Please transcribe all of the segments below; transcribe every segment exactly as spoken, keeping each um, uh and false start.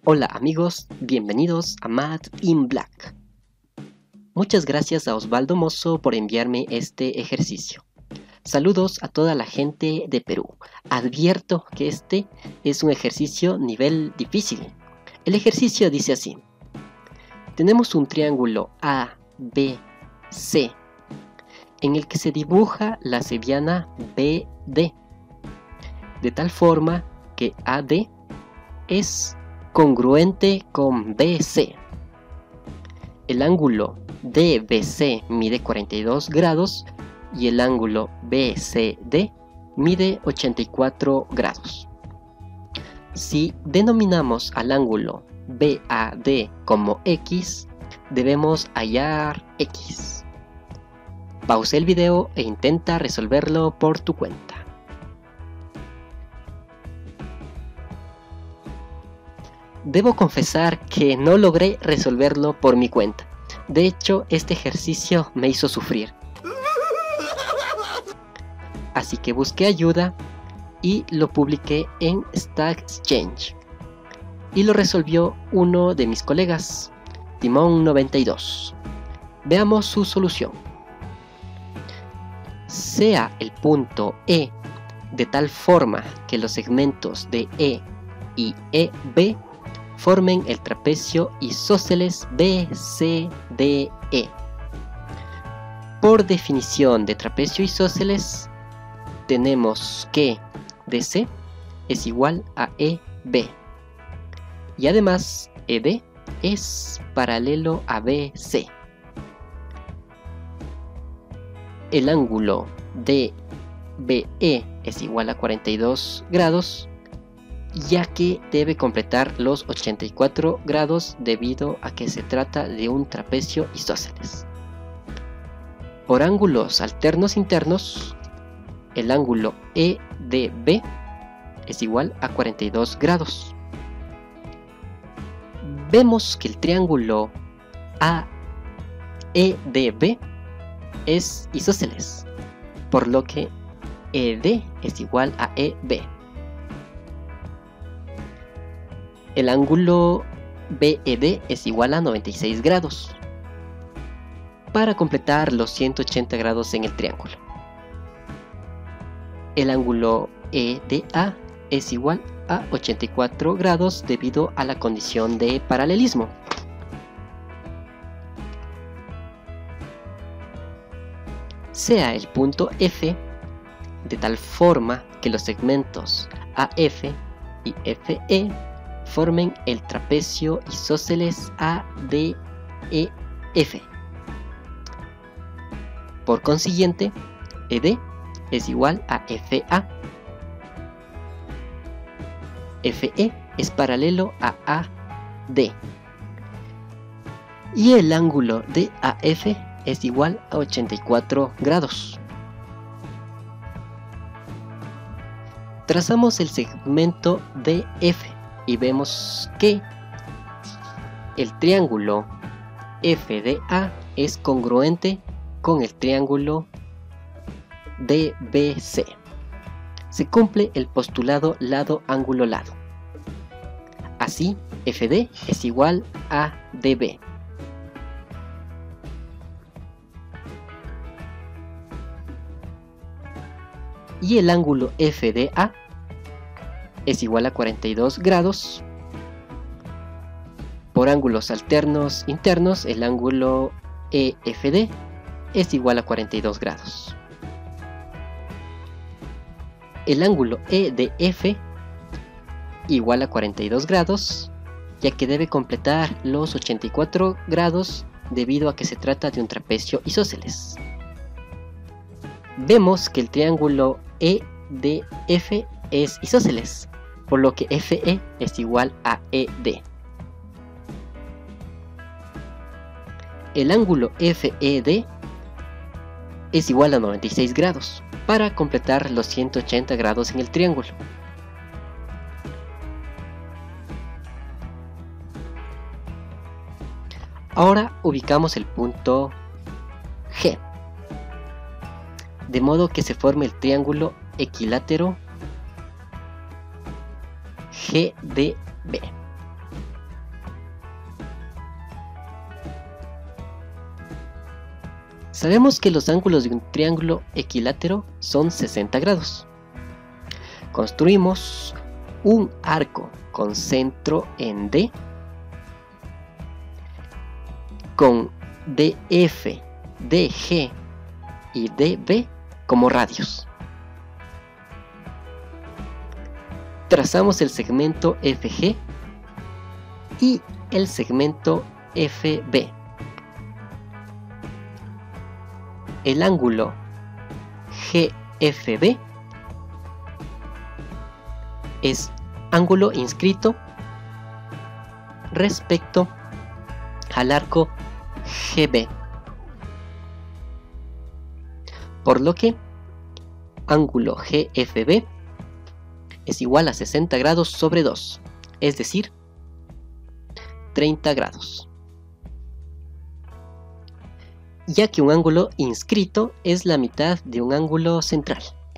Hola amigos, bienvenidos a Math in Black. Muchas gracias a Osvaldo Mozo por enviarme este ejercicio. Saludos a toda la gente de Perú. Advierto que este es un ejercicio nivel difícil. El ejercicio dice así. Tenemos un triángulo A B C en el que se dibuja la seriana B D, de tal forma que A D es congruente con B C. El ángulo D B C mide cuarenta y dos grados y el ángulo B C D mide ochenta y cuatro grados. Si denominamos al ángulo B A D como X, debemos hallar X. Pausa el video e intenta resolverlo por tu cuenta. Debo confesar que no logré resolverlo por mi cuenta. De hecho, este ejercicio me hizo sufrir. Así que busqué ayuda y lo publiqué en Stack Exchange. Y lo resolvió uno de mis colegas, Timón noventa y dos. Veamos su solución. Sea el punto E de tal forma que los segmentos de E y E B formen el trapecio isósceles B C D E. Por definición de trapecio isósceles, tenemos que D C es igual a E B. Y además, E D es paralelo a B C. El ángulo D B E es igual a cuarenta y dos grados, ya que debe completar los ochenta y cuatro grados debido a que se trata de un trapecio isósceles. Por ángulos alternos internos, el ángulo E D B es igual a cuarenta y dos grados. Vemos que el triángulo A E D B es isósceles, por lo que E D es igual a E B. El ángulo B E D es igual a noventa y seis grados, para completar los ciento ochenta grados en el triángulo. El ángulo E D A es igual a ochenta y cuatro grados debido a la condición de paralelismo. Sea el punto F de tal forma que los segmentos A F y F E formen el trapecio isósceles A D E F. Por consiguiente, E D es igual a F A. F E es paralelo a A D. Y el ángulo de A F es igual a ochenta y cuatro grados. Trazamos el segmento D F y vemos que el triángulo F D A es congruente con el triángulo D B C. Se cumple el postulado lado-ángulo-lado. Así, F D es igual a D B. Y el ángulo F D A es igual a cuarenta y dos grados. Por ángulos alternos internos, el ángulo E F D es igual a cuarenta y dos grados. El ángulo E D F igual a cuarenta y dos grados, ya que debe completar los ochenta y cuatro grados debido a que se trata de un trapecio isósceles. Vemos que el triángulo E D F es isósceles, por lo que F E es igual a E D. El ángulo F E D es igual a noventa y seis grados, para completar los ciento ochenta grados en el triángulo. Ahora ubicamos el punto G, de modo que se forme el triángulo equilátero G D B. Sabemos que los ángulos de un triángulo equilátero son sesenta grados. Construimos un arco con centro en D, con D F, D G y D B como radios. Trazamos el segmento F G y el segmento F B. El ángulo G F B es ángulo inscrito respecto al arco G B, por lo que ángulo G F B es igual a sesenta grados sobre dos, es decir, treinta grados, ya que un ángulo inscrito es la mitad de un ángulo central.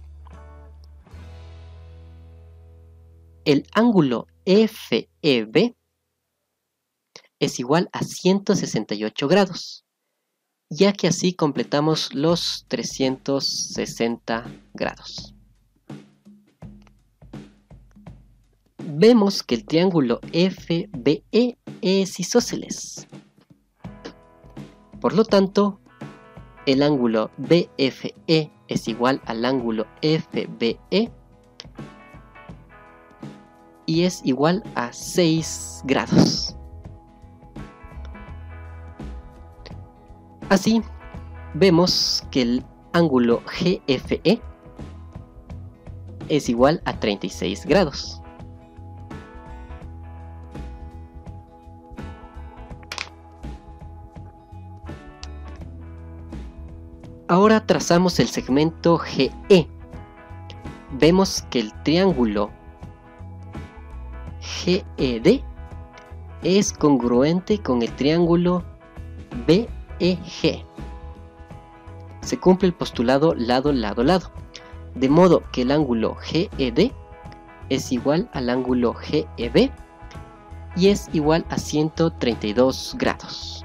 El ángulo F E B es igual a ciento sesenta y ocho grados, ya que así completamos los trescientos sesenta grados. Vemos que el triángulo F B E es isósceles. Por lo tanto, el ángulo B F E es igual al ángulo F B E y es igual a seis grados. Así, vemos que el ángulo G F E es igual a treinta y seis grados. Ahora trazamos el segmento G E. Vemos que el triángulo G E D es congruente con el triángulo B E G. Se cumple el postulado lado, lado, lado, de modo que el ángulo G E D es igual al ángulo G E B y es igual a ciento treinta y dos grados.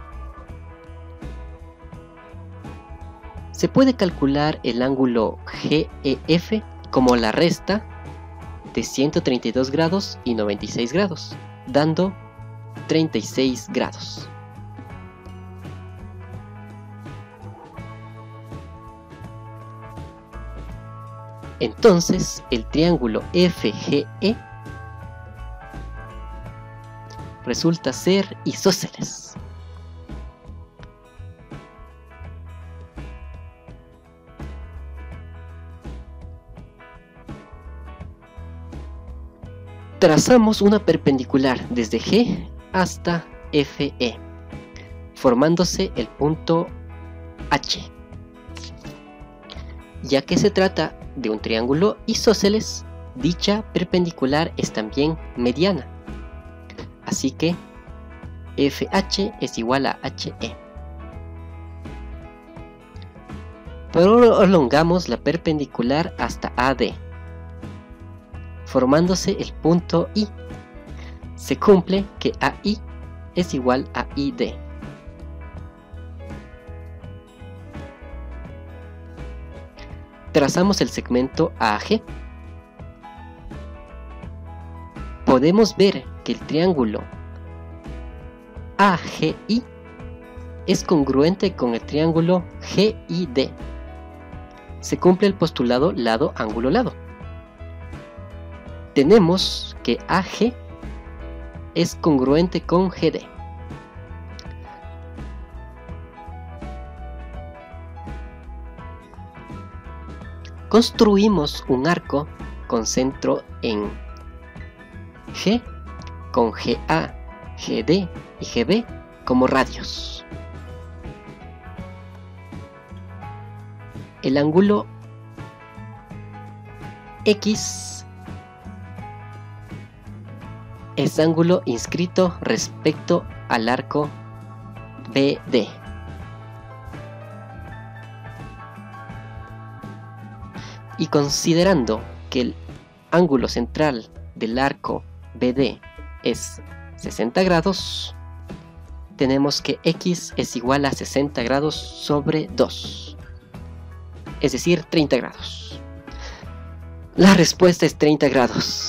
Se puede calcular el ángulo G E F como la resta de ciento treinta y dos grados y noventa y seis grados, dando treinta y seis grados. Entonces, el triángulo F G E resulta ser isósceles. Trazamos una perpendicular desde G hasta F E, formándose el punto H. Ya que se trata de un triángulo isósceles, dicha perpendicular es también mediana. Así que F H es igual a H E. Prolongamos la perpendicular hasta A D, formándose el punto I. Se cumple que A I es igual a I D. Trazamos el segmento A G. Podemos ver que el triángulo A G I es congruente con el triángulo G I D. Se cumple el postulado lado, ángulo, lado. Tenemos que A G es congruente con G D. Construimos un arco con centro en G, con G A, G D y G B como radios. El ángulo X es ángulo inscrito respecto al arco B D. Y considerando que el ángulo central del arco B D es sesenta grados, tenemos que X es igual a sesenta grados sobre dos, es decir, treinta grados. La respuesta es treinta grados.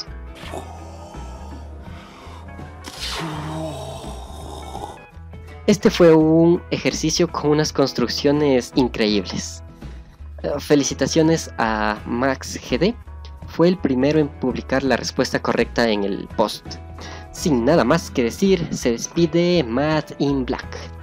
Este fue un ejercicio con unas construcciones increíbles. Felicitaciones a Max G D, fue el primero en publicar la respuesta correcta en el post. Sin nada más que decir, se despide Matt in Black.